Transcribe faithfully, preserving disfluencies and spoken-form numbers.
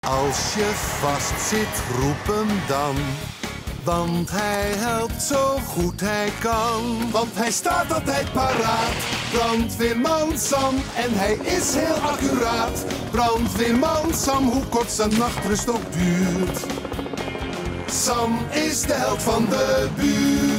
Als je vast zit, roep hem dan. Want hij helpt zo goed hij kan. Want hij staat altijd paraat. Brandweerman Sam, en hij is heel accuraat. Brandweerman Sam, hoe kort zijn nachtrust ook duurt. Sam is de held van de buurt.